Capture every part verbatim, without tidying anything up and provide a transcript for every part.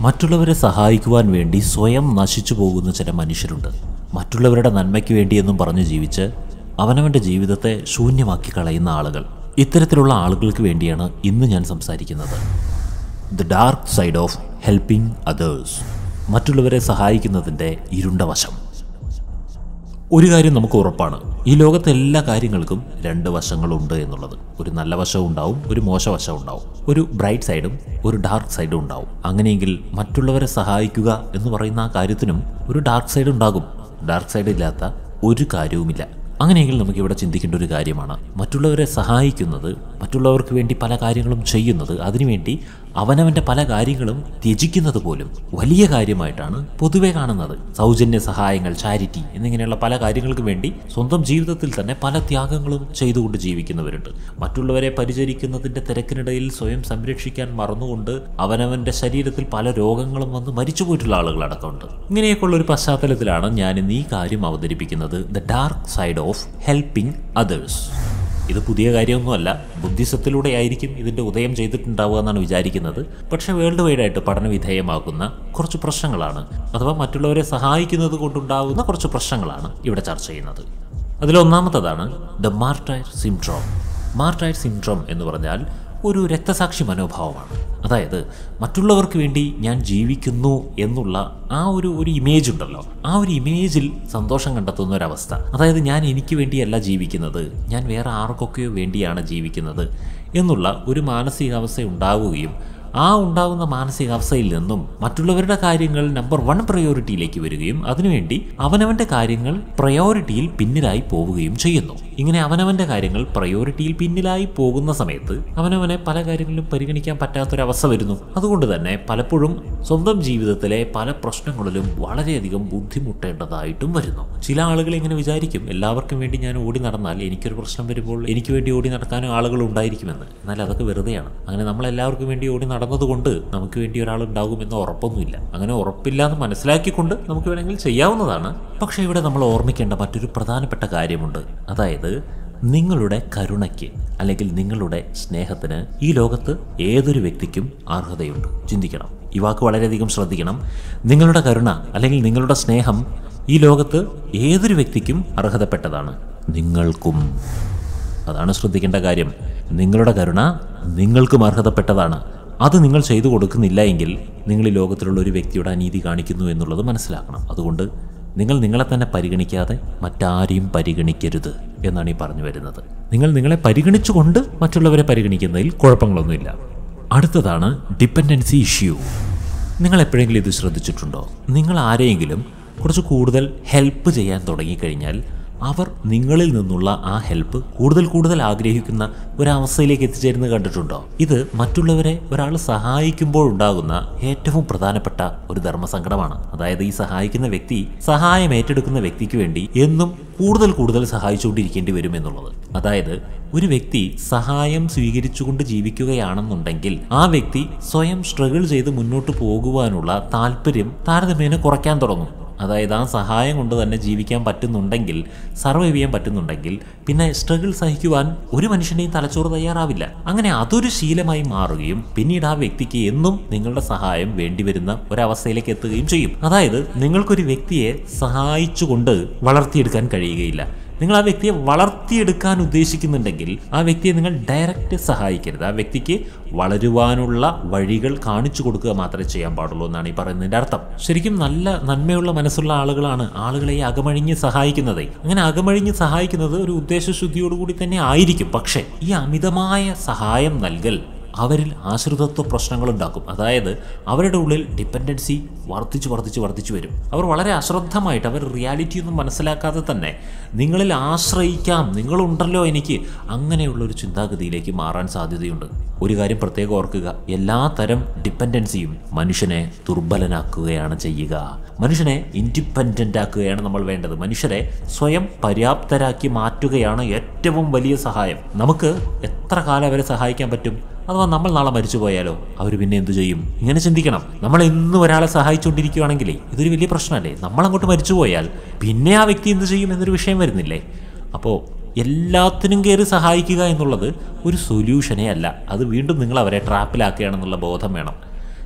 മറ്റുള്ളവരെ സഹായിക്കുവാൻ വേണ്ടി സ്വയം നശിച്ചു പോകുന്ന ചില മനുഷ്യരുണ്ട്. മറ്റുള്ളവരുടെ നന്മയ്ക്ക് വേണ്ടിയെന്നും പറഞ്ഞ് ജീവിച്ച് അവനവൻ്റെ ജീവിതത്തെ ശൂന്യമാക്കി കളയുന്ന ആളുകൾ. ഇത്തരത്തിലുള്ള ആളുകൾക്ക് വേണ്ടിയാണ് ഇന്ന് ഞാൻ സംസാരിക്കുന്നത്. The dark side of helping others. മറ്റുള്ളവരെ സഹായിക്കുന്നതിൻ്റെ ഇരുണ്ട വശം. ഒരു കാര്യം നമുക്ക് ഉറപ്പാണ്, ഈ ലോകത്തെ എല്ലാ കാര്യങ്ങൾക്കും രണ്ട് വശങ്ങളുണ്ട് എന്നുള്ളത്. ഒരു നല്ല വശവും ഉണ്ടാവും, ഒരു മോശവശവും ഉണ്ടാവും. ഒരു ബ്രൈറ്റ് സൈഡും ഒരു ഡാർക്ക് സൈഡും ഉണ്ടാവും. അങ്ങനെയെങ്കിൽ മറ്റുള്ളവരെ സഹായിക്കുക എന്ന് പറയുന്ന ആ കാര്യത്തിനും ഒരു ഡാർക്ക് സൈഡ് ഉണ്ടാകും. ഡാർക്ക് സൈഡ് ഇല്ലാത്ത ഒരു കാര്യവുമില്ല. അങ്ങനെയെങ്കിൽ നമുക്കിവിടെ ചിന്തിക്കേണ്ട ഒരു കാര്യമാണ്, മറ്റുള്ളവരെ സഹായിക്കുന്നത്, മറ്റുള്ളവർക്ക് വേണ്ടി പല കാര്യങ്ങളും ചെയ്യുന്നത്, അതിനുവേണ്ടി അവനവൻ്റെ പല കാര്യങ്ങളും ത്യജിക്കുന്നത് പോലും വലിയ കാര്യമായിട്ടാണ് പൊതുവെ കാണുന്നത്. സൗജന്യ സഹായങ്ങൾ, ചാരിറ്റി എന്നിങ്ങനെയുള്ള പല കാര്യങ്ങൾക്ക് വേണ്ടി സ്വന്തം ജീവിതത്തിൽ തന്നെ പല ത്യാഗങ്ങളും ചെയ്തുകൊണ്ട് ജീവിക്കുന്നവരുണ്ട്. മറ്റുള്ളവരെ പരിചരിക്കുന്നതിൻ്റെ തിരക്കിനിടയിൽ സ്വയം സംരക്ഷിക്കാൻ മറന്നുകൊണ്ട് അവനവൻ്റെ ശരീരത്തിൽ പല രോഗങ്ങളും വന്ന് മരിച്ചു പോയിട്ടുള്ള ആളുകളടക്കമുണ്ട്. ഇങ്ങനെയൊക്കെയുള്ള ഒരു പശ്ചാത്തലത്തിലാണ് ഞാൻ ഇന്ന് ഈ കാര്യം അവതരിപ്പിക്കുന്നത്, the dark side of helping others. ഇത് പുതിയ കാര്യമൊന്നുമല്ല, ബുദ്ധിസത്തിലൂടെ ആയിരിക്കും ഇതിൻ്റെ ഉദയം ചെയ്തിട്ടുണ്ടാവുക എന്നാണ് വിചാരിക്കുന്നത്. പക്ഷേ വേൾഡ് വൈഡായിട്ട് പഠനവിധേയമാകുന്ന കുറച്ച് പ്രശ്നങ്ങളാണ്, അഥവാ മറ്റുള്ളവരെ സഹായിക്കുന്നത് കൊണ്ടുണ്ടാകുന്ന കുറച്ച് പ്രശ്നങ്ങളാണ് ഇവിടെ ചർച്ച ചെയ്യുന്നത്. അതിലൊന്നാമത്തതാണ് the martyr syndrome. Martyr syndrome എന്ന് പറഞ്ഞാൽ ഒരു രക്തസാക്ഷി മനോഭാവമാണ്. അതായത് മറ്റുള്ളവർക്ക് വേണ്ടി ഞാൻ ജീവിക്കുന്നു എന്നുള്ള ആ ഒരു ഒരു ഇമേജ് ഉണ്ടല്ലോ, ആ ഒരു ഇമേജിൽ സന്തോഷം കണ്ടെത്തുന്ന ഒരവസ്ഥ. അതായത് ഞാൻ എനിക്ക് വേണ്ടിയല്ല ജീവിക്കുന്നത്, ഞാൻ വേറെ ആർക്കൊക്കെയോ വേണ്ടിയാണ് ജീവിക്കുന്നത് എന്നുള്ള ഒരു മാനസികാവസ്ഥ ഉണ്ടാവുകയും ആ ഉണ്ടാകുന്ന മാനസികാവസ്ഥയിൽ നിന്നും മറ്റുള്ളവരുടെ കാര്യങ്ങൾ നമ്പർ വൺ പ്രയോറിറ്റിയിലേക്ക് വരികയും അതിനുവേണ്ടി അവനവൻ്റെ കാര്യങ്ങൾ പ്രയോറിറ്റിയിൽ പിന്നിലായി പോവുകയും ചെയ്യുന്നു. ഇങ്ങനെ അവനവൻ്റെ കാര്യങ്ങൾ പ്രയോറിറ്റിയിൽ പിന്നിലായി പോകുന്ന സമയത്ത് അവനവനെ പല കാര്യങ്ങളിലും പരിഗണിക്കാൻ പറ്റാത്തൊരവസ്ഥ വരുന്നു. അതുകൊണ്ട് തന്നെ പലപ്പോഴും സ്വന്തം ജീവിതത്തിലെ പല പ്രശ്നങ്ങളിലും വളരെയധികം ബുദ്ധിമുട്ടേണ്ടതായിട്ടും വരുന്നു. ചില ആളുകൾ ഇങ്ങനെ വിചാരിക്കും, എല്ലാവർക്കും വേണ്ടി ഞാൻ ഓടി നടന്നാൽ എനിക്കൊരു പ്രശ്നം വരുമ്പോൾ എനിക്ക് വേണ്ടി ഓടി നടക്കാനും ആളുകൾ ഉണ്ടായിരിക്കുമെന്ന്. എന്നാൽ അതൊക്കെ വെറുതെയാണ്. അങ്ങനെ നമ്മളെല്ലാവർക്കും വേണ്ടി ഓടി നടന്നതുകൊണ്ട് നമുക്ക് വേണ്ടി ഒരാളുണ്ടാകുമെന്ന് ഉറപ്പൊന്നുമില്ല. അങ്ങനെ ഉറപ്പില്ലാന്ന് മനസ്സിലാക്കിക്കൊണ്ട് നമുക്ക് വേണമെങ്കിൽ ചെയ്യാവുന്നതാണ്. പക്ഷേ ഇവിടെ നമ്മൾ ഓർമ്മിക്കേണ്ട മറ്റൊരു പ്രധാനപ്പെട്ട കാര്യമുണ്ട്. അതായത് നിങ്ങളുടെ കരുണയ്ക്ക് അല്ലെങ്കിൽ നിങ്ങളുടെ സ്നേഹത്തിന് ഈ ലോകത്ത് ഏതൊരു വ്യക്തിക്കും അർഹതയുണ്ട്. ചിന്തിക്കണം, ഈ വാക്ക് വളരെയധികം ശ്രദ്ധിക്കണം. നിങ്ങളുടെ കരുണ അല്ലെങ്കിൽ നിങ്ങളുടെ സ്നേഹം ഈ ലോകത്ത് ഏതൊരു വ്യക്തിക്കും അർഹതപ്പെട്ടതാണ്, നിങ്ങൾക്കും. അതാണ് ശ്രദ്ധിക്കേണ്ട കാര്യം. നിങ്ങളുടെ കരുണ നിങ്ങൾക്കും അർഹതപ്പെട്ടതാണ്. അത് നിങ്ങൾ ചെയ്തു കൊടുക്കുന്നില്ല എങ്കിൽ നിങ്ങൾ ഈ ലോകത്തിലുള്ള ഒരു വ്യക്തിയുടെ അനീതി കാണിക്കുന്നു എന്നുള്ളത് മനസ്സിലാക്കണം. അതുകൊണ്ട് നിങ്ങൾ നിങ്ങളെ തന്നെ പരിഗണിക്കാതെ മറ്റാരെയും പരിഗണിക്കരുത് എന്നാണ് ഈ പറഞ്ഞു വരുന്നത്. നിങ്ങൾ നിങ്ങളെ പരിഗണിച്ചുകൊണ്ട് മറ്റുള്ളവരെ പരിഗണിക്കുന്നതിൽ കുഴപ്പങ്ങളൊന്നുമില്ല. അടുത്തതാണ് ഡിപ്പെൻഡൻസി ഇഷ്യൂ. നിങ്ങൾ എപ്പോഴെങ്കിലും ഇത് ശ്രദ്ധിച്ചിട്ടുണ്ടോ? നിങ്ങൾ ആരെയെങ്കിലും കുറച്ച് കൂടുതൽ ഹെൽപ്പ് ചെയ്യാൻ തുടങ്ങിക്കഴിഞ്ഞാൽ അവർ നിങ്ങളിൽ നിന്നുള്ള ആ ഹെൽപ്പ് കൂടുതൽ കൂടുതൽ ആഗ്രഹിക്കുന്ന ഒരവസ്ഥയിലേക്ക് എത്തിച്ചേരുന്നത് കണ്ടിട്ടുണ്ടോ? ഇത് മറ്റുള്ളവരെ ഒരാൾ സഹായിക്കുമ്പോൾ ഉണ്ടാകുന്ന ഏറ്റവും പ്രധാനപ്പെട്ട ഒരു ധർമ്മസങ്കടമാണ്. അതായത് ഈ സഹായിക്കുന്ന വ്യക്തി സഹായം ഏറ്റെടുക്കുന്ന വ്യക്തിക്ക് വേണ്ടി എന്നും കൂടുതൽ കൂടുതൽ സഹായിച്ചുകൊണ്ടിരിക്കേണ്ടി വരും എന്നുള്ളത്. അതായത് ഒരു വ്യക്തി സഹായം സ്വീകരിച്ചുകൊണ്ട് ജീവിക്കുകയാണെന്നുണ്ടെങ്കിൽ ആ വ്യക്തി സ്വയം സ്ട്രഗിൾ ചെയ്ത് മുന്നോട്ട് പോകുവാനുള്ള താല്പര്യം താരതമ്യേന കുറയ്ക്കാൻ തുടങ്ങും. അതായത് ആ സഹായം കൊണ്ട് തന്നെ ജീവിക്കാൻ പറ്റുന്നുണ്ടെങ്കിൽ, സർവൈവ് ചെയ്യാൻ പറ്റുന്നുണ്ടെങ്കിൽ പിന്നെ സ്ട്രഗിൾ സഹിക്കുവാൻ ഒരു മനുഷ്യൻ്റെയും തലച്ചോറ് തയ്യാറാവില്ല. അങ്ങനെ അതൊരു ശീലമായി മാറുകയും പിന്നീട് ആ വ്യക്തിക്ക് എന്നും നിങ്ങളുടെ സഹായം വേണ്ടിവരുന്ന ഒരവസ്ഥയിലേക്ക് എത്തുകയും ചെയ്യും. അതായത് നിങ്ങൾക്കൊരു വ്യക്തിയെ സഹായിച്ചുകൊണ്ട് വളർത്തിയെടുക്കാൻ കഴിയുകയില്ല. നിങ്ങൾ ആ വ്യക്തിയെ വളർത്തിയെടുക്കാൻ ഉദ്ദേശിക്കുന്നുണ്ടെങ്കിൽ ആ വ്യക്തിയെ നിങ്ങൾ ഡയറക്റ്റ് സഹായിക്കരുത്. ആ വ്യക്തിക്ക് വളരുവാനുള്ള വഴികൾ കാണിച്ചു കൊടുക്കുക മാത്രമേ ചെയ്യാൻ പാടുള്ളൂ എന്നാണ് ഈ പറയുന്നതിൻ്റെ അർത്ഥം. ശരിക്കും നല്ല നന്മയുള്ള മനസ്സുള്ള ആളുകളാണ് ആളുകളെ അകമഴിഞ്ഞ് സഹായിക്കുന്നത്. അങ്ങനെ അകമഴിഞ്ഞ് സഹായിക്കുന്നത് ഒരു ഉദ്ദേശശുദ്ധിയോടുകൂടി തന്നെ ആയിരിക്കും. പക്ഷേ ഈ അമിതമായ സഹായം നൽകൽ അവരിൽ ആശ്രിതത്വ പ്രശ്നങ്ങളുണ്ടാക്കും. അതായത് അവരുടെ ഉള്ളിൽ ഡിപ്പെൻഡൻസി വർദ്ധിച്ച് വർദ്ധിച്ച് വർദ്ധിച്ചു വരും. അവർ വളരെ അശ്രദ്ധമായിട്ട്, അവർ റിയാലിറ്റി ഒന്നും മനസ്സിലാക്കാതെ തന്നെ നിങ്ങളിൽ ആശ്രയിക്കാം, നിങ്ങളുണ്ടല്ലോ എനിക്ക്, അങ്ങനെയുള്ളൊരു ചിന്താഗതിയിലേക്ക് മാറാൻ സാധ്യതയുണ്ട്. ഒരു കാര്യം പ്രത്യേകം ഓർക്കുക, എല്ലാ തരം ഡിപ്പെൻഡൻസിയും മനുഷ്യനെ ദുർബലനാക്കുകയാണ് ചെയ്യുക. മനുഷ്യനെ ഇൻഡിപെൻഡൻ്റ് ആക്കുകയാണ് നമ്മൾ വേണ്ടത്. മനുഷ്യരെ സ്വയം പര്യാപ്തരാക്കി മാറ്റുകയാണ് ഏറ്റവും വലിയ സഹായം. നമുക്ക് എത്ര കാലം അവരെ സഹായിക്കാൻ പറ്റും? അഥവാ നമ്മൾ നാളെ മരിച്ചു പോയാലോ അവർ പിന്നെ എന്തു ചെയ്യും? ഇങ്ങനെ ചിന്തിക്കണം. നമ്മൾ എന്നും ഒരാളെ സഹായിച്ചുകൊണ്ടിരിക്കുകയാണെങ്കിലേ ഇതൊരു വലിയ പ്രശ്നമല്ലേ? നമ്മളങ്ങോട്ട് മരിച്ചു പോയാൽ പിന്നെ ആ വ്യക്തി എന്ത് ചെയ്യും എന്നൊരു വിഷയം വരുന്നില്ലേ? അപ്പോൾ എല്ലാത്തിനും കയറി സഹായിക്കുക എന്നുള്ളത് ഒരു സൊല്യൂഷനേ അല്ല. അത് വീണ്ടും നിങ്ങൾ അവരെ ട്രാപ്പിലാക്കുകയാണെന്നുള്ള ബോധം വേണം.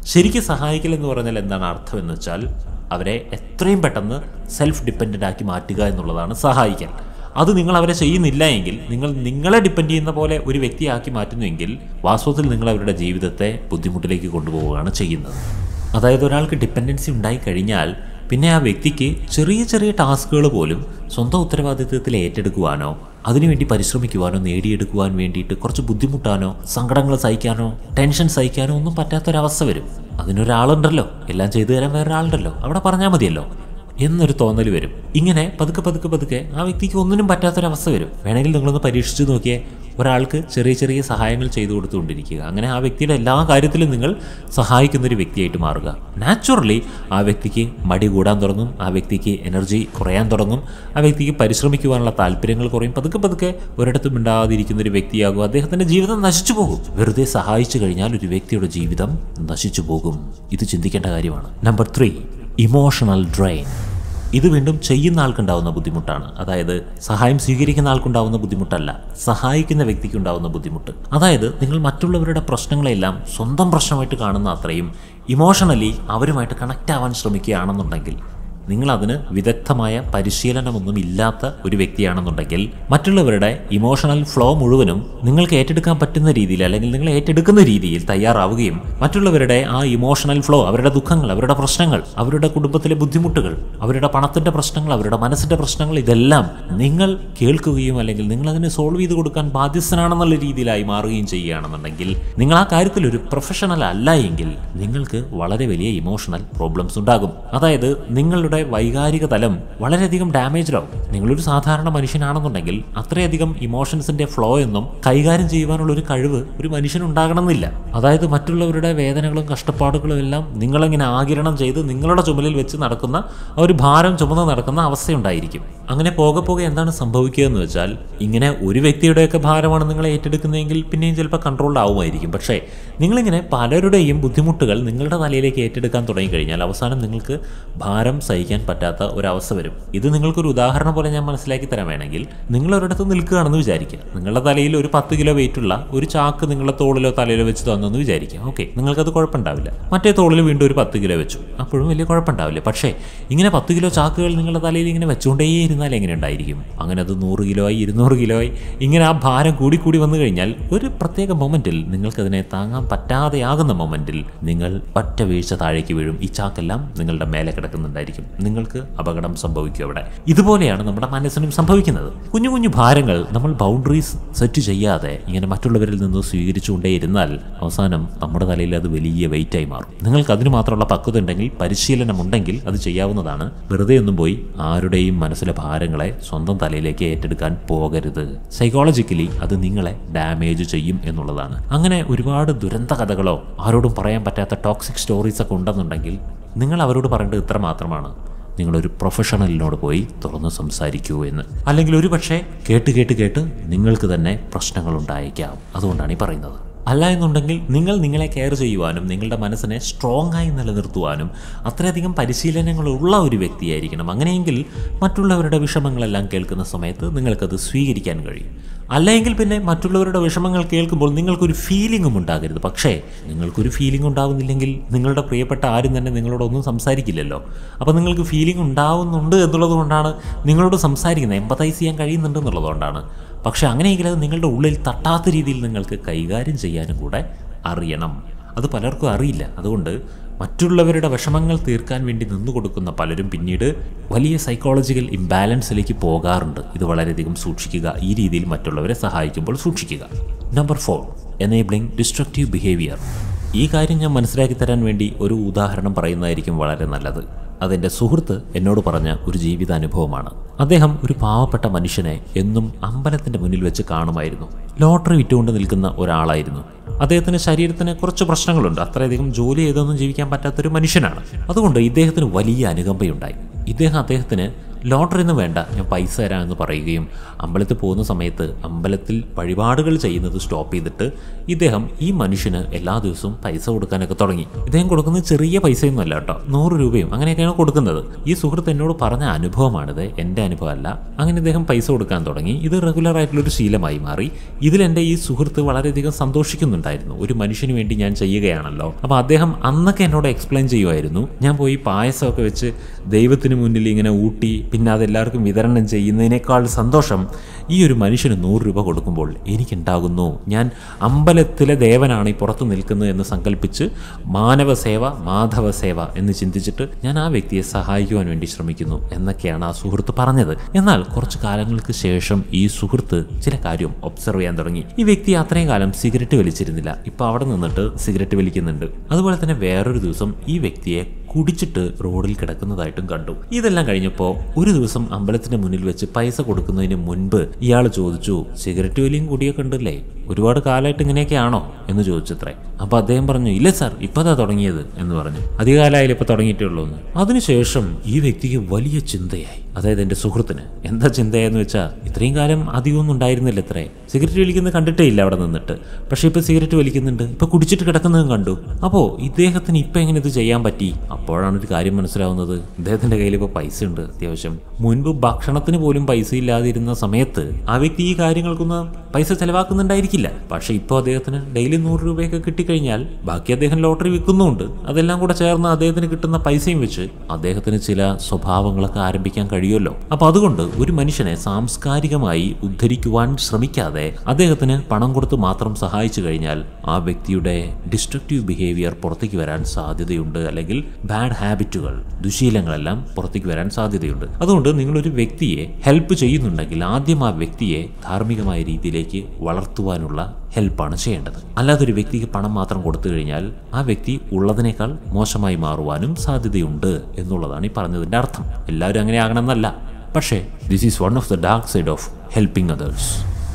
ശരിക്കും സഹായിക്കൽ എന്ന് പറഞ്ഞാൽ എന്താണ് അർത്ഥം എന്ന് വെച്ചാൽ അവരെ എത്രയും പെട്ടെന്ന് സെൽഫ് ഡിപ്പെൻഡൻ്റ് ആക്കി മാറ്റുക എന്നുള്ളതാണ് സഹായിക്കൽ. അത് നിങ്ങൾ അവരെ ചെയ്യുന്നില്ല എങ്കിൽ, നിങ്ങൾ നിങ്ങളെ ഡിപ്പെൻഡ് ചെയ്യുന്ന പോലെ ഒരു വ്യക്തിയാക്കി മാറ്റുന്നുവെങ്കിൽ വാസ്തവത്തിൽ നിങ്ങൾ അവരുടെ ജീവിതത്തെ ബുദ്ധിമുട്ടിലേക്ക് കൊണ്ടുപോവുകയാണ് ചെയ്യുന്നത്. അതായത് ഒരാൾക്ക് ഡിപ്പെൻഡൻസി ഉണ്ടായി കഴിഞ്ഞാൽ പിന്നെ ആ വ്യക്തിക്ക് ചെറിയ ചെറിയ ടാസ്കുകൾ പോലും സ്വന്തം ഉത്തരവാദിത്വത്തിൽ ഏറ്റെടുക്കുവാനോ അതിനുവേണ്ടി പരിശ്രമിക്കുവാനോ നേടിയെടുക്കുവാൻ വേണ്ടിയിട്ട് കുറച്ച് ബുദ്ധിമുട്ടാനോ സങ്കടങ്ങൾ സഹിക്കാനോ ടെൻഷൻ സഹിക്കാനോ ഒന്നും പറ്റാത്തൊരവസ്ഥ വരും. അതിനൊരാളുണ്ടല്ലോ, എല്ലാം ചെയ്തു തരാൻ വേറൊരാളുണ്ടല്ലോ, അവിടെ പറഞ്ഞാൽ മതിയല്ലോ എന്നൊരു തോന്നൽ വരും. ഇങ്ങനെ പതുക്കെ പതുക്കെ പതുക്കെ ആ വ്യക്തിക്ക് ഒന്നിനും പറ്റാത്തൊരവസ്ഥ വരും. വേണമെങ്കിൽ നിങ്ങളൊന്ന് പരീക്ഷിച്ച് നോക്കിയേ, ഒരാൾക്ക് ചെറിയ ചെറിയ സഹായങ്ങൾ ചെയ്തു കൊടുത്തുകൊണ്ടിരിക്കുക. അങ്ങനെ ആ വ്യക്തിയുടെ എല്ലാ കാര്യത്തിലും നിങ്ങൾ സഹായിക്കുന്നൊരു വ്യക്തിയായിട്ട് മാറുക. നാച്ചുറലി ആ വ്യക്തിക്ക് മടി കൂടാൻ തുടങ്ങും, ആ വ്യക്തിക്ക് എനർജി കുറയാൻ തുടങ്ങും, ആ വ്യക്തിക്ക് പരിശ്രമിക്കുവാനുള്ള താല്പര്യങ്ങൾ കുറയും. പതുക്കെ പതുക്കെ ഒരിടത്തും മിണ്ടാതിരിക്കുന്നൊരു വ്യക്തിയാകും. അദ്ദേഹത്തിൻ്റെ ജീവിതം നശിച്ചു പോകും. വെറുതെ സഹായിച്ചു കഴിഞ്ഞാൽ ഒരു വ്യക്തിയുടെ ജീവിതം നശിച്ചു പോകും. ഇത് ചിന്തിക്കേണ്ട കാര്യമാണ്. Number three, emotional drain. ഇത് വീണ്ടും ചെയ്യുന്ന ആൾക്കുണ്ടാവുന്ന ബുദ്ധിമുട്ടാണ്. അതായത് സഹായം സ്വീകരിക്കുന്ന ആൾക്കുണ്ടാവുന്ന ബുദ്ധിമുട്ടല്ല, സഹായിക്കുന്ന വ്യക്തിക്കുണ്ടാവുന്ന ബുദ്ധിമുട്ട്. അതായത് നിങ്ങൾ മറ്റുള്ളവരുടെ പ്രശ്നങ്ങളെല്ലാം സ്വന്തം പ്രശ്നമായിട്ട് കാണുന്ന അത്രയും ഇമോഷണലി അവരുമായിട്ട് കണക്റ്റ് ആവാൻ ശ്രമിക്കുകയാണെന്നുണ്ടെങ്കിൽ, നിങ്ങളതിന് വിദഗ്ധമായ പരിശീലനമൊന്നും ഇല്ലാത്ത ഒരു വ്യക്തിയാണെന്നുണ്ടെങ്കിൽ, മറ്റുള്ളവരുടെ ഇമോഷണൽ ഫ്ലോ മുഴുവനും നിങ്ങൾക്ക് ഏറ്റെടുക്കാൻ പറ്റുന്ന രീതിയിൽ അല്ലെങ്കിൽ നിങ്ങൾ ഏറ്റെടുക്കുന്ന രീതിയിൽ തയ്യാറാവുകയും മറ്റുള്ളവരുടെ ആ ഇമോഷണൽ ഫ്ലോ, അവരുടെ ദുഃഖങ്ങൾ, അവരുടെ പ്രശ്നങ്ങൾ, അവരുടെ കുടുംബത്തിലെ ബുദ്ധിമുട്ടുകൾ, അവരുടെ പണത്തിൻ്റെ പ്രശ്നങ്ങൾ, അവരുടെ മനസ്സിൻ്റെ പ്രശ്നങ്ങൾ, ഇതെല്ലാം നിങ്ങൾ കേൾക്കുകയും അല്ലെങ്കിൽ നിങ്ങൾ അതിനെ സോൾവ് ചെയ്ത് കൊടുക്കാൻ ബാധ്യസ്ഥനാണെന്നുള്ള രീതിയിലായി മാറുകയും ചെയ്യുകയാണെന്നുണ്ടെങ്കിൽ, നിങ്ങൾ ആ കാര്യത്തിൽ ഒരു പ്രൊഫഷണൽ അല്ല എങ്കിൽ നിങ്ങൾക്ക് വളരെ വലിയ ഇമോഷണൽ പ്രോബ്ലംസ് ഉണ്ടാകും. അതായത് നിങ്ങളുടെ വൈകാരിക തലം വളരെയധികം ഡാമേജ്ഡ് ആവും. നിങ്ങളൊരു സാധാരണ മനുഷ്യനാണെന്നുണ്ടെങ്കിൽ അത്രയധികം ഇമോഷൻസിന്റെ ഫ്ലോ ഒന്നും കൈകാര്യം ചെയ്യുവാനുള്ള ഒരു കഴിവ് ഒരു മനുഷ്യനുണ്ടാകണമെന്നില്ല. അതായത് മറ്റുള്ളവരുടെ വേദനകളും കഷ്ടപ്പാടുകളും എല്ലാം നിങ്ങളിങ്ങനെ ആഗിരണം ചെയ്ത് നിങ്ങളുടെ ചുമലിൽ വെച്ച് നടക്കുന്ന ഒരു ഭാരം ചുമന്ന് നടക്കുന്ന അവസ്ഥയുണ്ടായിരിക്കും. അങ്ങനെ പോകെ പോകെ എന്താണ് സംഭവിക്കുക എന്ന് വെച്ചാൽ, ഇങ്ങനെ ഒരു വ്യക്തിയുടെയൊക്കെ ഭാരമാണ് നിങ്ങൾ ഏറ്റെടുക്കുന്നതെങ്കിൽ പിന്നെയും ചിലപ്പോൾ കൺട്രോൾഡ് ആവുമായിരിക്കും. പക്ഷേ നിങ്ങളിങ്ങനെ പലരുടെയും ബുദ്ധിമുട്ടുകൾ നിങ്ങളുടെ തലയിലേക്ക് ഏറ്റെടുക്കാൻ തുടങ്ങിക്കഴിഞ്ഞാൽ അവസാനം നിങ്ങൾക്ക് ഭാരം സഹിക്കാൻ പറ്റാത്ത ഒരവസ്ഥ വരും. ഇത് നിങ്ങൾക്കൊരു ഉദാഹരണം പോലെ ഞാൻ മനസ്സിലാക്കി തരാൻ വേണമെങ്കിൽ, നിങ്ങൾ ഒരിടത്ത് നിൽക്കുകയാണെന്ന് വിചാരിക്കുക. നിങ്ങളുടെ തലയിൽ ഒരു പത്ത് കിലോ വെയിറ്റുള്ള ഒരു ചാക്ക് നിങ്ങളുടെ തോളിലോ തലയിലോ വെച്ച് തന്നെന്ന് വിചാരിക്കുക. ഓക്കെ, നിങ്ങൾക്കത് കുഴപ്പമുണ്ടാവില്ല. മറ്റേ തോളിൽ വീണ്ടും ഒരു പത്ത് കിലോ വെച്ചു, അപ്പോഴും വലിയ കുഴപ്പമുണ്ടാവില്ല. പക്ഷേ ഇങ്ങനെ പത്ത് കിലോ ചാക്കുകൾ നിങ്ങളുടെ തലയിൽ ഇങ്ങനെ വെച്ചുകൊണ്ടേ ഇരുന്നാൽ എങ്ങനെ ഉണ്ടായിരിക്കും? അങ്ങനെ അത് നൂറ് കിലോ ആയി, ഇരുന്നൂറ് കിലോ ആയി, ഇങ്ങനെ ആ ഭാരം കൂടി കൂടി വന്നു കഴിഞ്ഞാൽ ഒരു പ്രത്യേക മൊമെന്റിൽ നിങ്ങൾക്കതിനെ താങ്ങാൻ പറ്റാതെയാകുന്ന മൊമെന്റിൽ നിങ്ങൾ ഒറ്റ വീഴ്ച താഴേക്ക് വീഴും. ഈ ചാക്കെല്ലാം നിങ്ങളുടെ മേലെ കിടക്കുന്നുണ്ടായിരിക്കും. നിങ്ങൾക്ക് അപകടം സംഭവിക്കും അവിടെ. ഇതുപോലെയാണ് നമ്മുടെ മനസ്സിനും സംഭവിക്കുന്നത്. കുഞ്ഞു കുഞ്ഞു ഭാരങ്ങൾ നമ്മൾ ബൗണ്ടറീസ് സെറ്റ് ചെയ്യാതെ ഇങ്ങനെ മറ്റുള്ളവരിൽ നിന്ന് സ്വീകരിച്ചുകൊണ്ടേയിരുന്നാൽ അവസാനം നമ്മുടെ തലയിൽ അത് വലിയ വെയിറ്റായി മാറും. നിങ്ങൾക്ക് അതിന് മാത്രമുള്ള പക്വത ഉണ്ടെങ്കിൽ, പരിശീലനമുണ്ടെങ്കിൽ അത് ചെയ്യാവുന്നതാണ്. വെറുതെ ഒന്നും പോയി ആരുടെയും മനസ്സിലെ ഭാരങ്ങളെ സ്വന്തം തലയിലേക്ക് ഏറ്റെടുക്കാൻ പോകരുത്. സൈക്കോളജിക്കലി അത് നിങ്ങളെ ഡാമേജ് ചെയ്യും എന്നുള്ളതാണ്. അങ്ങനെ ഒരുപാട് ദുരന്ത കഥകളോ ആരോടും പറയാൻ പറ്റാത്ത ടോക്സിക് സ്റ്റോറീസ് ഒക്കെ ഉണ്ടെന്നുണ്ടെങ്കിൽ നിങ്ങൾ അവരോട് പറയേണ്ടത് ഇത്ര മാത്രമാണ്: നിങ്ങളൊരു പ്രൊഫഷണലിനോട് പോയി തുറന്ന് സംസാരിക്കൂ എന്ന്. അല്ലെങ്കിൽ ഒരു പക്ഷേ കേട്ട് കേട്ട് കേട്ട് നിങ്ങൾക്ക് തന്നെ പ്രശ്നങ്ങൾ ഉണ്ടായേക്കാം. അതുകൊണ്ടാണ് ഈ പറയുന്നത്. അല്ല എന്നുണ്ടെങ്കിൽ നിങ്ങൾ നിങ്ങളെ കെയർ ചെയ്യുവാനും നിങ്ങളുടെ മനസ്സിനെ സ്ട്രോങ് ആയി നിലനിർത്തുവാനും അത്രയധികം പരിശീലനങ്ങളുള്ള ഒരു വ്യക്തിയായിരിക്കണം. അങ്ങനെയെങ്കിൽ മറ്റുള്ളവരുടെ വിഷമങ്ങളെല്ലാം കേൾക്കുന്ന സമയത്ത് നിങ്ങൾക്കത് സ്വീകരിക്കാൻ കഴിയും. അല്ലെങ്കിൽ പിന്നെ മറ്റുള്ളവരുടെ വിഷമങ്ങൾ കേൾക്കുമ്പോൾ നിങ്ങൾക്കൊരു ഫീലിംഗും ഉണ്ടാകരുത്. പക്ഷേ നിങ്ങൾക്കൊരു ഫീലിംഗ് ഉണ്ടാവുന്നില്ലെങ്കിൽ നിങ്ങളുടെ പ്രിയപ്പെട്ട ആരും തന്നെ നിങ്ങളോടൊന്നും സംസാരിക്കില്ലല്ലോ. അപ്പോൾ നിങ്ങൾക്ക് ഫീലിംഗ് ഉണ്ടാവുന്നുണ്ട് എന്നുള്ളത് കൊണ്ടാണ് നിങ്ങളോട് സംസാരിക്കുന്നത്, എമ്പതൈസ് ചെയ്യാൻ കഴിയുന്നുണ്ട് എന്നുള്ളതുകൊണ്ടാണ്. പക്ഷേ അങ്ങനെയെങ്കിൽ അത് നിങ്ങളുടെ ഉള്ളിൽ തട്ടാത്ത രീതിയിൽ നിങ്ങൾക്ക് കൈകാര്യം ചെയ്യാനും കൂടെ അറിയണം. അത് പലർക്കും അറിയില്ല. അതുകൊണ്ട് മറ്റുള്ളവരുടെ വിഷമങ്ങൾ തീർക്കാൻ വേണ്ടി നിന്നു കൊടുക്കുന്ന പലരും പിന്നീട് വലിയ സൈക്കോളജിക്കൽ ഇംബാലൻസിലേക്ക് പോകാറുണ്ട്. ഇത് വളരെയധികം സൂക്ഷിക്കുക. ഈ രീതിയിൽ മറ്റുള്ളവരെ സഹായിക്കുമ്പോൾ സൂക്ഷിക്കുക. Number four, enabling destructive behaviour. ഈ കാര്യം ഞാൻ മനസ്സിലാക്കി തരാൻ വേണ്ടി ഒരു ഉദാഹരണം പറയുന്നതായിരിക്കും വളരെ നല്ലത്. അതെൻ്റെ സുഹൃത്ത് എന്നോട് പറഞ്ഞ ഒരു ജീവിതാനുഭവമാണ്. അദ്ദേഹം ഒരു പാവപ്പെട്ട മനുഷ്യനെ എന്നും അമ്പലത്തിൻ്റെ മുന്നിൽ വെച്ച് കാണുമായിരുന്നു. ലോട്ടറി വിറ്റുകൊണ്ട് നിൽക്കുന്ന ഒരാളായിരുന്നു. അദ്ദേഹത്തിന് ശരീരത്തിന് കുറച്ച് പ്രശ്നങ്ങളുണ്ട്. അത്രയധികം ജോലി ചെയ്തൊന്നും ജീവിക്കാൻ പറ്റാത്തൊരു മനുഷ്യനാണ്. അതുകൊണ്ട് ഇദ്ദേഹത്തിന് വലിയ അനുകമ്പയുണ്ടായി. ഇദ്ദേഹം അദ്ദേഹത്തിന് ലോട്ടറി ഒന്നും വേണ്ട, ഞാൻ പൈസ തരാം എന്ന് പറയുകയും അമ്പലത്തിൽ പോകുന്ന സമയത്ത് അമ്പലത്തിൽ വഴിപാടുകൾ ചെയ്യുന്നത് സ്റ്റോപ്പ് ചെയ്തിട്ട് ഇദ്ദേഹം ഈ മനുഷ്യന് എല്ലാ ദിവസവും പൈസ കൊടുക്കാനൊക്കെ തുടങ്ങി. ഇദ്ദേഹം കൊടുക്കുന്നത് ചെറിയ പൈസയൊന്നും അല്ല കേട്ടോ, നൂറ് രൂപയും അങ്ങനെയൊക്കെയാണ് കൊടുക്കുന്നത്. ഈ സുഹൃത്ത് എന്നോട് പറഞ്ഞ അനുഭവമാണിത്, എൻ്റെ അനുഭവമല്ല. അങ്ങനെ ഇദ്ദേഹം പൈസ കൊടുക്കാൻ തുടങ്ങി. ഇത് റെഗുലർ ആയിട്ടുള്ളൊരു ശീലമായി മാറി. ഇതിൽ എൻ്റെ ഈ സുഹൃത്ത് വളരെയധികം സന്തോഷിക്കുന്നുണ്ടായിരുന്നു. ഒരു മനുഷ്യന് വേണ്ടി ഞാൻ ചെയ്യുകയാണല്ലോ. അപ്പോൾ അദ്ദേഹം അന്നൊക്കെ എന്നോട് എക്സ്പ്ലെയിൻ ചെയ്യുമായിരുന്നു, ഞാൻ പോയി പായസമൊക്കെ വെച്ച് ദൈവത്തിന് മുന്നിൽ ഇങ്ങനെ ഊട്ടി പിന്നെ അതെല്ലാവർക്കും വിതരണം ചെയ്യുന്നതിനേക്കാൾ സന്തോഷം ഈ ഒരു മനുഷ്യന് നൂറ് രൂപ കൊടുക്കുമ്പോൾ എനിക്കുണ്ടാകുന്നു. ഞാൻ അമ്പലത്തിലെ ദേവനാണ് ഈ പുറത്ത് നിൽക്കുന്നത് എന്ന് സങ്കല്പിച്ച് മാനവസേവ മാധവസേവ എന്ന് ചിന്തിച്ചിട്ട് ഞാൻ ആ വ്യക്തിയെ സഹായിക്കുവാൻ വേണ്ടി ശ്രമിക്കുന്നു എന്നൊക്കെയാണ് ആ സുഹൃത്ത് പറഞ്ഞത്. എന്നാൽ കുറച്ച് കാലങ്ങൾക്ക് ശേഷം ഈ സുഹൃത്ത് ചില കാര്യം ഒബ്സർവ് ചെയ്യാൻ തുടങ്ങി. ഈ വ്യക്തി അത്രയും കാലം സിഗരറ്റ് വലിച്ചിരുന്നില്ല, ഇപ്പൊ അവിടെ നിന്നിട്ട് സിഗരറ്റ് വലിക്കുന്നുണ്ട്. അതുപോലെ തന്നെ വേറൊരു ദിവസം ഈ വ്യക്തിയെ കുടിച്ചിട്ട് റോഡിൽ കിടക്കുന്നതായിട്ടും കണ്ടു. ഇതെല്ലാം കഴിഞ്ഞപ്പോൾ ഒരു ദിവസം അമ്പലത്തിന്റെ മുന്നിൽ വെച്ച് പൈസ കൊടുക്കുന്നതിന് മുൻപ് ഇയാൾ ചോദിച്ചു, സിഗരറ്റ് വലിയും കുടിയൊക്കെ ഉണ്ടല്ലേ, ഒരുപാട് കാലമായിട്ട് ഇങ്ങനെയൊക്കെയാണോ എന്ന് ചോദിച്ചത്രേ. അപ്പൊ അദ്ദേഹം പറഞ്ഞു, ഇല്ല സാർ, ഇപ്പതാ തുടങ്ങിയത് എന്ന് പറഞ്ഞു. അധികകാലമായാലും ഇപ്പൊ തുടങ്ങിയിട്ടേ ഉള്ളൂ എന്ന്. അതിനുശേഷം ഈ വ്യക്തിക്ക് വലിയ ചിന്തയായി. അതായത് എൻ്റെ സുഹൃത്തിന് എന്താ ചിന്തയെന്ന് വെച്ചാൽ, ഇത്രയും കാലം അധികമൊന്നും ഉണ്ടായിരുന്നില്ല ഇത്രേ, സിഗരറ്റ് വലിക്കുന്നത് കണ്ടിട്ടേ ഇല്ല അവിടെ നിന്നിട്ട്, പക്ഷെ ഇപ്പൊ സിഗരറ്റ് വലിക്കുന്നുണ്ട്, ഇപ്പൊ കുടിച്ചിട്ട് കിടക്കുന്നതും കണ്ടു. അപ്പോ ഇദ്ദേഹത്തിന് ഇപ്പൊ എങ്ങനെ ഇത് ചെയ്യാൻ പറ്റി? അപ്പോഴാണ് ഒരു കാര്യം മനസ്സിലാവുന്നത്, ഇദ്ദേഹത്തിന്റെ കയ്യിൽ ഇപ്പോൾ പൈസ ഉണ്ട് അത്യാവശ്യം. മുൻപ് ഭക്ഷണത്തിന് പോലും പൈസ ഇല്ലാതിരുന്ന സമയത്ത് ആ വ്യക്തി ഈ കാര്യങ്ങൾക്കൊന്നും പൈസ ചെലവാക്കുന്നുണ്ടായിരിക്കില്ല. പക്ഷെ ഇപ്പോൾ അദ്ദേഹത്തിന് ഡെയിലി നൂറ് രൂപയൊക്കെ കിട്ടിക്കഴിഞ്ഞാൽ ബാക്കി അദ്ദേഹം ലോട്ടറി വിൽക്കുന്നുണ്ട്. അതെല്ലാം കൂടെ ചേർന്ന് അദ്ദേഹത്തിന് കിട്ടുന്ന പൈസയും വെച്ച് അദ്ദേഹത്തിന് ചില സ്വഭാവങ്ങളൊക്കെ ആരംഭിക്കാൻ കഴിയുമല്ലോ. അപ്പൊ അതുകൊണ്ട് ഒരു മനുഷ്യനെ സാംസ്കാരികമായി ഉദ്ധരിക്കുവാൻ ശ്രമിക്കാതെ അദ്ദേഹത്തിന് പണം കൊടുത്ത് മാത്രം സഹായിച്ചു കഴിഞ്ഞാൽ ആ വ്യക്തിയുടെ ഡിസ്ട്രക്റ്റീവ് ബിഹേവിയർ പുറത്തേക്ക് വരാൻ സാധ്യതയുണ്ട്, അല്ലെങ്കിൽ ബാഡ് ഹാബിറ്റുകൾ, ദുശീലങ്ങളെല്ലാം പുറത്തേക്ക് വരാൻ സാധ്യതയുണ്ട്. അതുകൊണ്ട് നിങ്ങളൊരു വ്യക്തിയെ ഹെൽപ്പ് ചെയ്യുന്നുണ്ടെങ്കിൽ ആദ്യം ആ വ്യക്തിയെ ധാർമ്മികമായ രീതിയിലേക്ക് വളർത്തുവാനുള്ള ഹെൽപ്പാണ് ചെയ്യേണ്ടത്. അല്ലാതെ ഒരു വ്യക്തിക്ക് പണം മാത്രം കൊടുത്തു കഴിഞ്ഞാൽ ആ വ്യക്തി ഉള്ളതിനേക്കാൾ മോശമായി മാറുവാനും സാധ്യതയുണ്ട് എന്നുള്ളതാണ് ഈ പറഞ്ഞതിൻ്റെ അർത്ഥം. എല്ലാവരും അങ്ങനെ ആകണമെന്നല്ല, പക്ഷേ this is one of the dark side of helping others.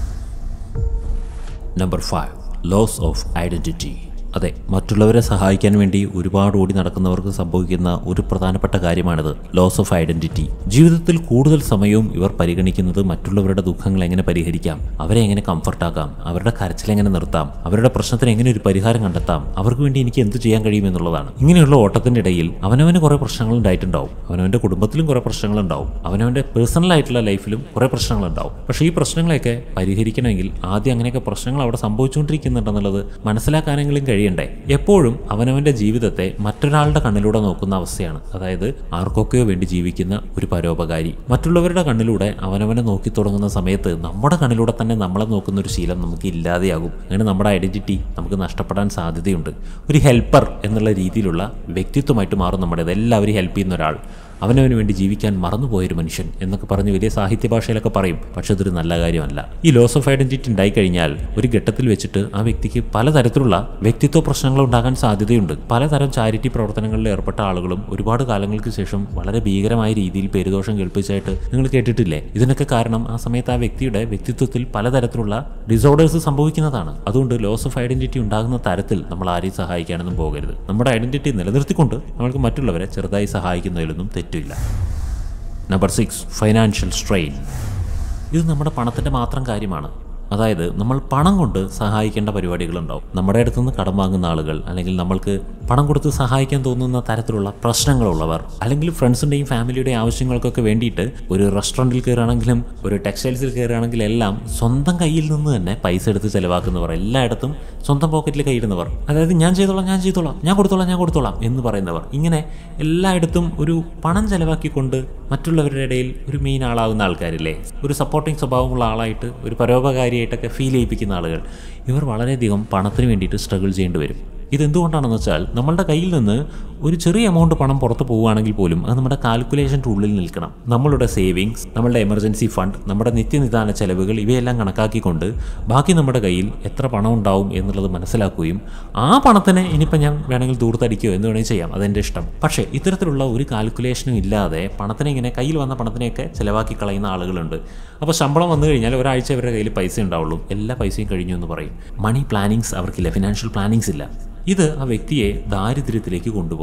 Number five, loss of identity. അതെ, മറ്റുള്ളവരെ സഹായിക്കാൻ വേണ്ടി ഒരുപാട് ഓടി നടക്കുന്നവർക്ക് സംഭവിക്കുന്ന ഒരു പ്രധാനപ്പെട്ട കാര്യമാണിത്, ലോസ് ഓഫ് ഐഡന്റിറ്റി. ജീവിതത്തിൽ കൂടുതൽ സമയവും ഇവർ പരിഗണിക്കുന്നത് മറ്റുള്ളവരുടെ ദുഃഖങ്ങൾ എങ്ങനെ പരിഹരിക്കാം, അവരെ എങ്ങനെ കംഫർട്ടാക്കാം, അവരുടെ കരച്ചിൽ എങ്ങനെ നിർത്താം, അവരുടെ പ്രശ്നത്തിന് എങ്ങനെ ഒരു പരിഹാരം കണ്ടെത്താം, അവർക്ക് വേണ്ടി എനിക്ക് എന്ത് ചെയ്യാൻ കഴിയും എന്നുള്ളതാണ്. ഇങ്ങനെയുള്ള ഓട്ടത്തിന്റെ ഇടയിൽ അവനവന് കുറെ പ്രശ്നങ്ങൾ ഉണ്ടായിട്ടുണ്ടാവും, അവനവന്റെ കുടുംബത്തിലും കുറെ പ്രശ്നങ്ങൾ ഉണ്ടാവും, അവനവന്റെ പേഴ്സണൽ ആയിട്ടുള്ള ലൈഫിലും കുറെ പ്രശ്നങ്ങൾ ഉണ്ടാവും. പക്ഷേ ഈ പ്രശ്നങ്ങളെയൊക്കെ പരിഹരിക്കണമെങ്കിൽ ആദ്യം അങ്ങനെയൊക്കെ പ്രശ്നങ്ങൾ അവിടെ സംഭവിച്ചുകൊണ്ടിരിക്കുന്നുണ്ടെന്നുള്ളത് മനസ്സിലാക്കാനെങ്കിലും കഴിയും. എപ്പോഴും അവനവന്റെ ജീവിതത്തെ മറ്റൊരാളുടെ കണ്ണിലൂടെ നോക്കുന്ന അവസ്ഥയാണ്. അതായത് ആർക്കൊക്കെയോ വേണ്ടി ജീവിക്കുന്ന ഒരു പരോപകാരി. മറ്റുള്ളവരുടെ കണ്ണിലൂടെ അവനവനെ നോക്കി തുടങ്ങുന്ന സമയത്ത് നമ്മുടെ കണ്ണിലൂടെ തന്നെ നമ്മളെ നോക്കുന്ന ഒരു ശീലം നമുക്ക് ഇല്ലാതെയാകും. അങ്ങനെ നമ്മുടെ ഐഡന്റിറ്റി നമുക്ക് നഷ്ടപ്പെടാൻ സാധ്യതയുണ്ട്. ഒരു ഹെൽപ്പർ എന്നുള്ള രീതിയിലുള്ള വ്യക്തിത്വമായിട്ട് മാറും നമ്മുടേത്. എല്ലാവരും ഹെൽപ്പ് ചെയ്യുന്ന ഒരാൾ, അവനവന് വേണ്ടി ജീവിക്കാൻ മറന്നുപോയൊരു മനുഷ്യൻ എന്നൊക്കെ പറഞ്ഞ് വലിയ സാഹിത്യ ഭാഷയിലൊക്കെ പറയും. പക്ഷെ അതൊരു നല്ല കാര്യമല്ല. ഈ ലോസ് ഓഫ് ഐഡന്റിറ്റി ഉണ്ടായിക്കഴിഞ്ഞാൽ ഒരു ഘട്ടത്തിൽ വെച്ചിട്ട് ആ വ്യക്തിക്ക് പലതരത്തിലുള്ള വ്യക്തിത്വ പ്രശ്നങ്ങൾ ഉണ്ടാകാൻ സാധ്യതയുണ്ട്. പലതരം ചാരിറ്റി പ്രവർത്തനങ്ങളിൽ ഏർപ്പെട്ട ആളുകളും ഒരുപാട് കാലങ്ങൾക്ക് ശേഷം വളരെ ഭീകരമായ രീതിയിൽ പേരുദോഷം കേൾപ്പിച്ചായിട്ട് നിങ്ങൾ കേട്ടിട്ടില്ലേ? ഇതിനൊക്കെ കാരണം ആ സമയത്ത് ആ വ്യക്തിയുടെ വ്യക്തിത്വത്തിൽ പലതരത്തിലുള്ള ഡിസോർഡേഴ്സ് സംഭവിക്കുന്നതാണ്. അതുകൊണ്ട് ലോസ് ഓഫ് ഐഡന്റിറ്റി ഉണ്ടാകുന്ന തരത്തിൽ നമ്മൾ ആരെയും സഹായിക്കാനൊന്നും പോകരുത്. നമ്മുടെ ഐഡന്റിറ്റി നിലനിർത്തിക്കൊണ്ട് നമ്മൾക്ക് മറ്റുള്ളവരെ ചെറുതായി സഹായിക്കുന്നതിലൊന്നും തെറ്റില്ല. Number six, financial strain. ഇത് നമ്മുടെ പണത്തിൻ്റെ മാത്രം കാര്യമാണ്. അതായത് നമ്മൾ പണം കൊണ്ട് സഹായിക്കേണ്ട പരിപാടികളുണ്ടാവും. നമ്മുടെ അടുത്തുനിന്ന് കടം വാങ്ങുന്ന ആളുകൾ, അല്ലെങ്കിൽ നമ്മൾക്ക് പണം കൊടുത്ത് സഹായിക്കാൻ തോന്നുന്ന തരത്തിലുള്ള പ്രശ്നങ്ങളുള്ളവർ, അല്ലെങ്കിൽ ഫ്രണ്ട്സിൻ്റെയും ഫാമിലിയുടെയും ആവശ്യങ്ങൾക്കൊക്കെ വേണ്ടിയിട്ട് ഒരു റെസ്റ്റോറൻറ്റിൽ കയറുകയാണെങ്കിലും ഒരു ടെക്സ്റ്റൈൽസിൽ കയറുകയാണെങ്കിലും എല്ലാം സ്വന്തം കയ്യിൽ നിന്ന് തന്നെ പൈസ എടുത്ത് ചിലവാക്കുന്നവർ, എല്ലായിടത്തും സ്വന്തം പോക്കറ്റിൽ കൈയിടുന്നവർ, അതായത് ഞാൻ ചെയ്തോളാം ഞാൻ ചെയ്തോളാം ഞാൻ കൊടുത്തോളാം ഞാൻ കൊടുത്തോളാം എന്ന് പറയുന്നവർ, ഇങ്ങനെ എല്ലായിടത്തും ഒരു പണം ചെലവാക്കിക്കൊണ്ട് മറ്റുള്ളവരുടെ ഇടയിൽ ഒരു മെയിൻ ആളാകുന്ന ആൾക്കാരില്ലേ, ഒരു സപ്പോർട്ടിങ് സ്വഭാവമുള്ള ആളായിട്ട്, ഒരു പരോപകാരിയായിട്ടൊക്കെ ഫീൽ ചെയ്യിപ്പിക്കുന്ന ആളുകൾ, ഇവർ വളരെയധികം പണത്തിന് വേണ്ടിയിട്ട് സ്ട്രഗിൾ ചെയ്യേണ്ടി വരും. ഇതെന്തുകൊണ്ടാണെന്ന് വെച്ചാൽ നമ്മളുടെ കയ്യിൽ നിന്ന് ഒരു ചെറിയ എമൗണ്ട് പണം പുറത്ത് പോവുകയാണെങ്കിൽ പോലും അത് നമ്മുടെ കാൽക്കുലേഷൻ്റെ ഉള്ളിൽ നിൽക്കണം. നമ്മളുടെ സേവിങ്സ്, നമ്മളുടെ എമർജൻസി ഫണ്ട്, നമ്മുടെ നിത്യനിദാന ചെലവുകൾ ഇവയെല്ലാം കണക്കാക്കിക്കൊണ്ട് ബാക്കി നമ്മുടെ കയ്യിൽ എത്ര പണം ഉണ്ടാവും എന്നുള്ളത് മനസ്സിലാക്കുകയും ആ പണത്തിന് ഇനിയിപ്പോൾ ഞാൻ വേണമെങ്കിൽ ദൂർത്തടിക്കുകയോ എന്ന് വേണമെങ്കിൽ ചെയ്യാം, അതെൻ്റെ ഇഷ്ടം. പക്ഷേ ഇത്തരത്തിലുള്ള ഒരു കാൽക്കുലേഷനും ഇല്ലാതെ പണത്തിനെ ഇങ്ങനെ കയ്യിൽ വന്ന പണത്തിനെയൊക്കെ ചിലവാക്കി കളയുന്ന ആളുകളുണ്ട്. അപ്പോൾ ശമ്പളം വന്നു കഴിഞ്ഞാൽ ഒരാഴ്ച അവരുടെ കയ്യിൽ പൈസ ഉണ്ടാവുള്ളൂ, എല്ലാ പൈസയും കഴിഞ്ഞു എന്ന് പറയും. മണി പ്ലാനിങ്സ് അവർക്കില്ല, ഫിനാൻഷ്യൽ പ്ലാനിങ്സ് ഇല്ല. ഇത് ആ വ്യക്തിയെ ദാരിദ്ര്യത്തിലേക്ക് കൊണ്ടുപോകും.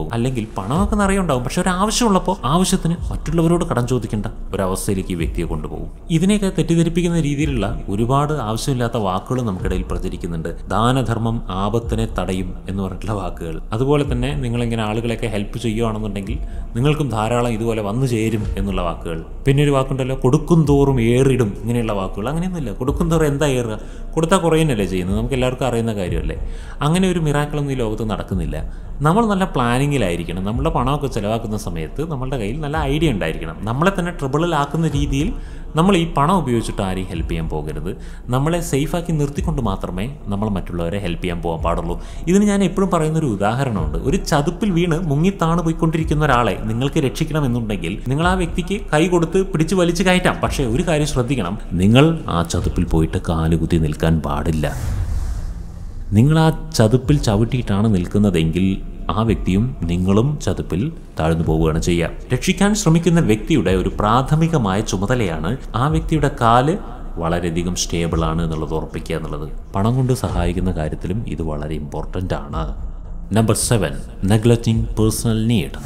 പോകും. അല്ലെങ്കിൽ പണമൊക്കെ നിറയെ ഉണ്ടാവും, പക്ഷെ ഒരു ആവശ്യമുള്ളപ്പോൾ ആവശ്യത്തിന് മറ്റുള്ളവരോട് കടം ചോദിക്കേണ്ട ഒരവസ്ഥയിലേക്ക് ഈ വ്യക്തിയെ കൊണ്ടുപോകും. ഇതിനെയൊക്കെ തെറ്റിദ്ധരിപ്പിക്കുന്ന രീതിയിലുള്ള ഒരുപാട് ആവശ്യമില്ലാത്ത വാക്കുകൾ നമുക്കിടയിൽ പ്രചരിക്കുന്നുണ്ട്. ദാനധർമ്മം ആപത്തിനെ തടയും എന്ന് പറഞ്ഞിട്ടുള്ള വാക്കുകൾ. അതുപോലെ തന്നെ നിങ്ങളിങ്ങനെ ആളുകളെയൊക്കെ ഹെൽപ്പ് ചെയ്യുകയാണെന്നുണ്ടെങ്കിൽ നിങ്ങൾക്കും ധാരാളം ഇതുപോലെ വന്നു ചേരും എന്നുള്ള വാക്കുകൾ. പിന്നെ ഒരു വാക്കുണ്ടല്ലോ, കൊടുക്കും തോറും ഏറിടും, ഇങ്ങനെയുള്ള വാക്കുകൾ. അങ്ങനെയൊന്നുമില്ല. കൊടുക്കും തോറും എന്താ ഏറുക? കൊടുത്താൽ കുറയുന്നല്ലേ ചെയ്യുന്നത്, നമുക്ക് എല്ലാവർക്കും അറിയുന്ന കാര്യമല്ലേ. അങ്ങനെ ഒരു മിറാക്കിളൊന്നും ഈ ലോകത്ത് നടക്കുന്നില്ല. നമ്മൾ നല്ല പ്ലാനിങ്ങിലായിരിക്കണം. നമ്മളുടെ പണമൊക്കെ ചിലവാക്കുന്ന സമയത്ത് നമ്മളുടെ കയ്യിൽ നല്ല ഐഡിയ ഉണ്ടായിരിക്കണം. നമ്മളെ തന്നെ ട്രബിളിലാക്കുന്ന രീതിയിൽ നമ്മൾ ഈ പണം ഉപയോഗിച്ചിട്ട് ആരെയും ഹെൽപ്പ് ചെയ്യാൻ പോകരുത്. നമ്മളെ സേഫാക്കി നിർത്തിക്കൊണ്ട് മാത്രമേ നമ്മൾ മറ്റുള്ളവരെ ഹെൽപ്പ് ചെയ്യാൻ പോകാൻ പാടുള്ളൂ. ഇതിന് ഞാൻ എപ്പോഴും പറയുന്നൊരു ഉദാഹരണമുണ്ട്. ഒരു ചതുപ്പിൽ വീണ് മുങ്ങിത്താണ് പോയിക്കൊണ്ടിരിക്കുന്ന ഒരാളെ നിങ്ങൾക്ക് രക്ഷിക്കണമെന്നുണ്ടെങ്കിൽ നിങ്ങൾ ആ വ്യക്തിക്ക് കൈ കൊടുത്ത് പിടിച്ച് വലിച്ചു കയറ്റാം. പക്ഷേ ഒരു കാര്യം ശ്രദ്ധിക്കണം, നിങ്ങൾ ആ ചതുപ്പിൽ പോയിട്ട് കാലുകുത്തി നിൽക്കാൻ പാടില്ല. നിങ്ങൾ ആ ചതുപ്പിൽ ചവിട്ടിയിട്ടാണ് നിൽക്കുന്നതെങ്കിൽ ആ വ്യക്തിയും നിങ്ങളും ചതുപ്പിൽ താഴ്ന്നു പോവുകയാണ് ചെയ്യുക. രക്ഷിക്കാൻ ശ്രമിക്കുന്ന വ്യക്തിയുടെ ഒരു പ്രാഥമികമായ ചുമതലയാണ് ആ വ്യക്തിയുടെ കാല് വളരെയധികം സ്റ്റേബിളാണ് എന്നുള്ളത് ഉറപ്പിക്കുക എന്നുള്ളത്. പണം കൊണ്ട് സഹായിക്കുന്ന കാര്യത്തിലും ഇത് വളരെ ഇമ്പോർട്ടൻ്റ് ആണ്. Number seven, neglecting personal need.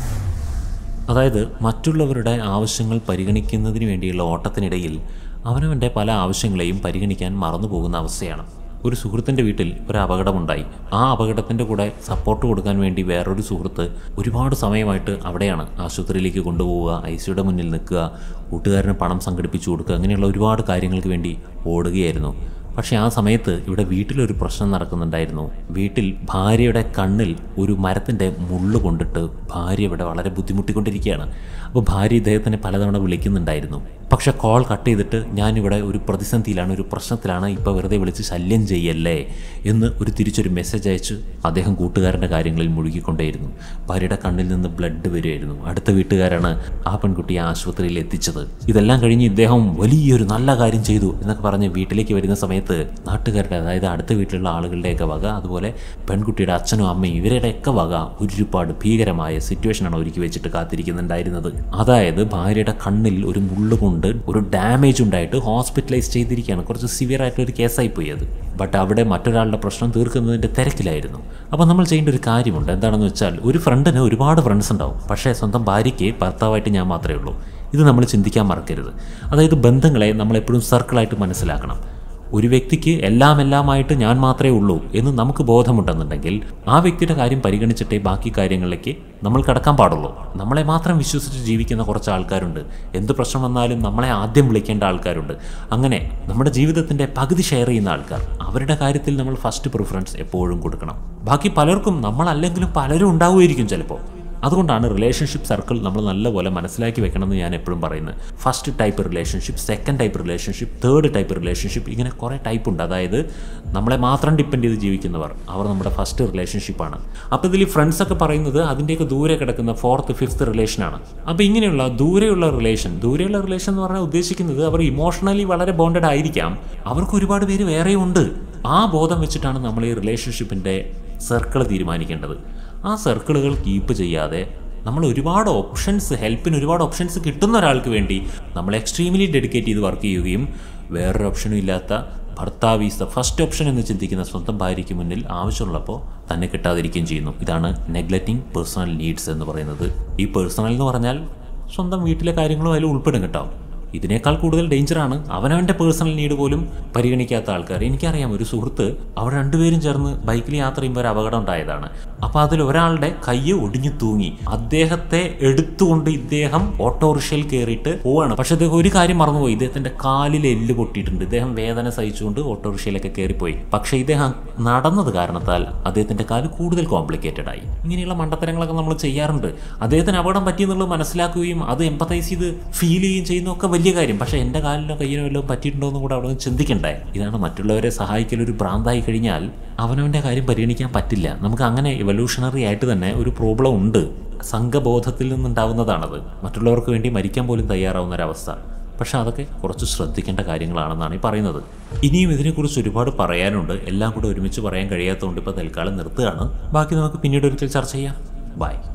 അതായത് മറ്റുള്ളവരുടെ ആവശ്യങ്ങൾ പരിഗണിക്കുന്നതിന് വേണ്ടിയുള്ള ഓട്ടത്തിനിടയിൽ അവനവൻ്റെ പല ആവശ്യങ്ങളെയും പരിഗണിക്കാൻ മറന്നു പോകുന്ന അവസ്ഥയാണ്. ഒരു സുഹൃത്തിൻ്റെ വീട്ടിൽ ഒരു അപകടമുണ്ടായി. ആ അപകടത്തിൻ്റെ കൂടെ സപ്പോർട്ട് കൊടുക്കാൻ വേണ്ടി വേറൊരു സുഹൃത്ത് ഒരുപാട് സമയമായിട്ട് അവിടെയാണ്. ആശുപത്രിയിലേക്ക് കൊണ്ടുപോവുക, ഐ സിയുടെ മുന്നിൽ നിൽക്കുക, കൂട്ടുകാരന് പണം സംഘടിപ്പിച്ചു കൊടുക്കുക, അങ്ങനെയുള്ള ഒരുപാട് കാര്യങ്ങൾക്ക് വേണ്ടി ഓടുകയായിരുന്നു. പക്ഷേ ആ സമയത്ത് ഇവിടെ വീട്ടിലൊരു പ്രശ്നം നടക്കുന്നുണ്ടായിരുന്നു. വീട്ടിൽ ഭാര്യയുടെ കണ്ണിൽ ഒരു മരത്തിൻ്റെ മുള്ള് കൊണ്ടിട്ട് ഭാര്യ ഇവിടെ വളരെ ബുദ്ധിമുട്ടിക്കൊണ്ടിരിക്കുകയാണ്. അപ്പോൾ ഭാര്യ ഇദ്ദേഹത്തിനെ പലതവണ വിളിക്കുന്നുണ്ടായിരുന്നു. പക്ഷെ കോൾ കട്ട് ചെയ്തിട്ട് ഞാനിവിടെ ഒരു പ്രതിസന്ധിയിലാണ്, ഒരു പ്രശ്നത്തിലാണ്, ഇപ്പോൾ വെറുതെ വിളിച്ച് ശല്യം ചെയ്യല്ലേ എന്ന് ഒരു തിരിച്ചൊരു മെസ്സേജ് അയച്ച് അദ്ദേഹം കൂട്ടുകാരൻ്റെ കാര്യങ്ങളിൽ മുഴുകിക്കൊണ്ടേയിരുന്നു. ഭാര്യയുടെ കണ്ണിൽ നിന്ന് ബ്ലഡ് വരുമായിരുന്നു. അടുത്ത വീട്ടുകാരാണ് ആ പെൺകുട്ടിയെ ആശുപത്രിയിൽ എത്തിച്ചത്. ഇതെല്ലാം കഴിഞ്ഞ് ഇദ്ദേഹം വലിയൊരു നല്ല കാര്യം ചെയ്തു എന്നൊക്കെ പറഞ്ഞ് വീട്ടിലേക്ക് വരുന്ന സമയത്ത് നാട്ടുകാരുടെ, അതായത് അടുത്ത വീട്ടിലുള്ള ആളുകളുടെയൊക്കെ വക, അതുപോലെ പെൺകുട്ടിയുടെ അച്ഛനും അമ്മയും ഇവരുടെയൊക്കെ വക ഒരുപാട് ഭീകരമായ സിറ്റുവേഷനാണ് ഒരുക്കി വെച്ചിട്ട് കാത്തിരിക്കുന്നുണ്ടായിരുന്നത്. അതായത് ഭാര്യയുടെ കണ്ണിൽ ഒരു മുള്ളു കൊണ്ട് ഒരു ഡാമേജ് ഉണ്ടായിട്ട് ഹോസ്പിറ്റലൈസ് ചെയ്തിരിക്കുകയാണ്. കുറച്ച് സിവിയർ ആയിട്ടൊരു കേസായി പോയി അത്. ബട്ട് അവിടെ മറ്റൊരാളുടെ പ്രശ്നം തീർക്കുന്നതിൻ്റെ തിരക്കിലായിരുന്നു. അപ്പോൾ നമ്മൾ ചെയ്യേണ്ട ഒരു കാര്യമുണ്ട്. എന്താണെന്ന് വെച്ചാൽ, ഒരു ഫ്രണ്ടിന് ഒരുപാട് ഫ്രണ്ട്സ് ഉണ്ടാവും, പക്ഷേ സ്വന്തം ഭാര്യയ്ക്ക് ഭർത്താവായിട്ട് ഞാൻ മാത്രമേ ഉള്ളൂ. ഇത് നമ്മൾ ചിന്തിക്കാൻ മറക്കരുത്. അതായത് ബന്ധങ്ങളെ നമ്മളെപ്പോഴും സർക്കിളായിട്ട് മനസ്സിലാക്കണം. ഒരു വ്യക്തിക്ക് എല്ലാം എല്ലാമായിട്ട് ഞാൻ മാത്രമേ ഉള്ളൂ എന്ന് നമുക്ക് ബോധമുണ്ടെന്നുണ്ടെങ്കിൽ ആ വ്യക്തിയുടെ കാര്യം പരിഗണിച്ചിട്ടേ ബാക്കി കാര്യങ്ങളിലേക്ക് നമ്മൾ കടക്കാൻ പാടുള്ളൂ. നമ്മളെ മാത്രം വിശ്വസിച്ച് ജീവിക്കുന്ന കുറച്ച് ആൾക്കാരുണ്ട്. എന്ത് പ്രശ്നം വന്നാലും നമ്മളെ ആദ്യം വിളിക്കേണ്ട ആൾക്കാരുണ്ട്. അങ്ങനെ നമ്മുടെ ജീവിതത്തിൻ്റെ പകുതി ഷെയർ ചെയ്യുന്ന ആൾക്കാർ, അവരുടെ കാര്യത്തിൽ നമ്മൾ ഫസ്റ്റ് പ്രിഫറൻസ് എപ്പോഴും കൊടുക്കണം. ബാക്കി പലർക്കും നമ്മളല്ലെങ്കിലും പലരും ഉണ്ടാവുമായിരിക്കും ചിലപ്പോൾ. അതുകൊണ്ടാണ് റിലേഷൻഷിപ്പ് സർക്കിൾ നമ്മൾ നല്ലപോലെ മനസ്സിലാക്കി വെക്കണമെന്ന് ഞാൻ എപ്പോഴും പറയുന്നത്. First type relationship, second type relationship, third type relationship, ഇങ്ങനെ കുറേ ടൈപ്പ് ഉണ്ട്. അതായത് നമ്മളെ മാത്രം ഡിപ്പെൻഡ് ചെയ്ത് ജീവിക്കുന്നവർ, അവർ നമ്മുടെ ഫസ്റ്റ് റിലേഷൻഷിപ്പാണ്. അപ്പോൾ ഇതിൽ ഫ്രണ്ട്സൊക്കെ പറയുന്നത് അതിൻ്റെയൊക്കെ ദൂരെ കിടക്കുന്ന ഫോർത്ത് ഫിഫ്ത്ത് റിലേഷനാണ്. അപ്പോൾ ഇങ്ങനെയുള്ള ദൂരെയുള്ള റിലേഷൻ ദൂരെയുള്ള റിലേഷൻ എന്ന് പറഞ്ഞാൽ ഉദ്ദേശിക്കുന്നത് അവർ ഇമോഷണലി വളരെ ബോണ്ടഡ് ആയിരിക്കാം, അവർക്ക് ഒരുപാട് പേര് വേറെയും ഉണ്ട്. ആ ബോധം വെച്ചിട്ടാണ് നമ്മൾ ഈ റിലേഷൻഷിപ്പിൻ്റെ സർക്കിൾ തീരുമാനിക്കേണ്ടത്. ആ സർക്കിളുകൾ കീപ്പ് ചെയ്യാതെ നമ്മൾ ഒരുപാട് ഓപ്ഷൻസ്, ഹെൽപ്പിന് ഒരുപാട് ഓപ്ഷൻസ് കിട്ടുന്ന ഒരാൾക്ക് വേണ്ടി നമ്മൾ എക്സ്ട്രീംലി ഡെഡിക്കേറ്റ് ചെയ്ത് വർക്ക് ചെയ്യുകയും വേറൊരു ഓപ്ഷനും ഇല്ലാത്ത ഭർത്താവ് ഈസ് ദ ഫസ്റ്റ് ഓപ്ഷൻ എന്ന് ചിന്തിക്കുന്ന സ്വന്തം ഭാര്യയ്ക്ക് മുന്നിൽ ആവശ്യമുള്ളപ്പോൾ തന്നെ കിട്ടാതിരിക്കുകയും ചെയ്യുന്നു. ഇതാണ് നെഗ്ലക്റ്റിംഗ് പേഴ്സണൽ നീഡ്സ് എന്ന് പറയുന്നത്. ഈ പേഴ്സണൽ എന്ന് പറഞ്ഞാൽ സ്വന്തം വീട്ടിലെ കാര്യങ്ങളും അതിൽ ഉൾപ്പെടും കേട്ടോ. ഇതിനേക്കാൾ കൂടുതൽ ഡേഞ്ചറാണ് അവനവൻ്റെ പേഴ്സണൽ നീഡ് പോലും പരിഗണിക്കാത്ത ആൾക്കാർ. എനിക്കറിയാം ഒരു സുഹൃത്ത്, അവർ രണ്ടുപേരും ചേർന്ന് ബൈക്കിൽ യാത്ര ചെയ്യുമ്പോൾ ഒരു അപകടം ഉണ്ടായതാണ്. അപ്പോൾ അതിൽ ഒരാളുടെ കൈ ഒടിഞ്ഞു തൂങ്ങി. അദ്ദേഹത്തെ എടുത്തുകൊണ്ട് ഇദ്ദേഹം ഓട്ടോറിക്ഷയിൽ കയറിയിട്ട് പോവാണ്. പക്ഷെ അദ്ദേഹം ഒരു കാര്യം മറന്നുപോയി, ഇദ്ദേഹത്തിൻ്റെ കാലിൽ എല്ല് പൊട്ടിയിട്ടുണ്ട്. ഇദ്ദേഹം വേദന സഹിച്ചുകൊണ്ട് ഓട്ടോറിക്ഷയിലൊക്കെ കയറിപ്പോയി. പക്ഷേ ഇദ്ദേഹം നടന്നത് കാരണത്താൽ അദ്ദേഹത്തിൻ്റെ കാല് കൂടുതൽ കോംപ്ലിക്കേറ്റഡ് ആയി. ഇങ്ങനെയുള്ള മണ്ടത്തരങ്ങളൊക്കെ നമ്മൾ ചെയ്യാറുണ്ട്. അദ്ദേഹത്തിന് അപകടം പറ്റിയെന്നുള്ളത് മനസ്സിലാക്കുകയും അത് എംപത്തൈസ് ചെയ്ത് ഫീൽ ചെയ്യുകയും ചെയ്യുന്നതൊക്കെ വലിയ കാര്യം. പക്ഷേ എൻ്റെ കാലിലോ കയ്യിലോ വല്ലതും പറ്റിയിട്ടുണ്ടോ എന്നും കൂടെ അവിടെ നിന്ന് ചിന്തിക്കണ്ടേ. ഇതാണ് മറ്റുള്ളവരെ സഹായിക്കലൊരു ഭ്രാന്തായി കഴിഞ്ഞാൽ അവനവൻ്റെ കാര്യം പരിഗണിക്കാൻ പറ്റില്ല. നമുക്ക് അങ്ങനെ എവല്യൂഷണറി ആയിട്ട് തന്നെ ഒരു പ്രോബ്ലം ഉണ്ട്. സംഘബോധത്തിൽ നിന്നുണ്ടാവുന്നതാണത്. മറ്റുള്ളവർക്ക് വേണ്ടി മരിക്കാൻ പോലും തയ്യാറാവുന്ന ഒരവസ്ഥ. പക്ഷെ അതൊക്കെ കുറച്ച് ശ്രദ്ധിക്കേണ്ട കാര്യങ്ങളാണെന്നാണ് ഈ പറയുന്നത്. ഇനിയും ഇതിനെക്കുറിച്ച് ഒരുപാട് പറയാനുണ്ട്. എല്ലാം കൂടെ ഒരുമിച്ച് പറയാൻ കഴിയാത്തതുകൊണ്ട് ഇപ്പോൾ തൽക്കാലം നിർത്തുകയാണ്. ബാക്കി നമുക്ക് പിന്നീട് ഒരിക്കൽ ചർച്ച ചെയ്യാം. ബൈ.